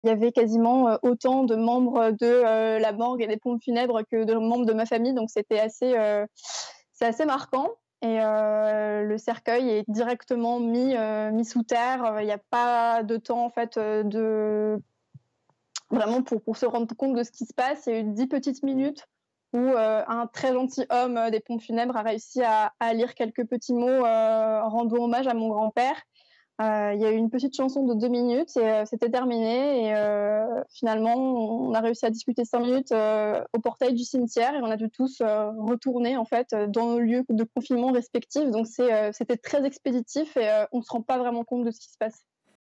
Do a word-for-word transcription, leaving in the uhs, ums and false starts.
il y avait quasiment, heu, autant de membres de, heu, la morgue et des pompes funèbres que de membres de ma famille, donc c'était assez, heu, c'est assez marquant et heu, le cercueil est directement mis, heu, mis sous terre, il y a pas de temps en fait, heu, de vraiment pour pour se rendre compte de ce qui se passe. Il y a eu dix petites minutes où, heu, un très gentil homme, heu, des pompes funèbres a réussi à à lire quelques petits mots, heu, rendant hommage à mon grand-père. Heu, il y a eu une petite chanson de deux minutes et heu, c'était terminé et heu, finalement, on a réussi à discuter cinq minutes, heu, au portail du cimetière et on a dû tous, heu, retourner en fait, heu, dans nos lieux de confinement respectifs. Donc c'est, heu, c'était très expéditif et heu, on se rend pas vraiment compte de ce qui se passe.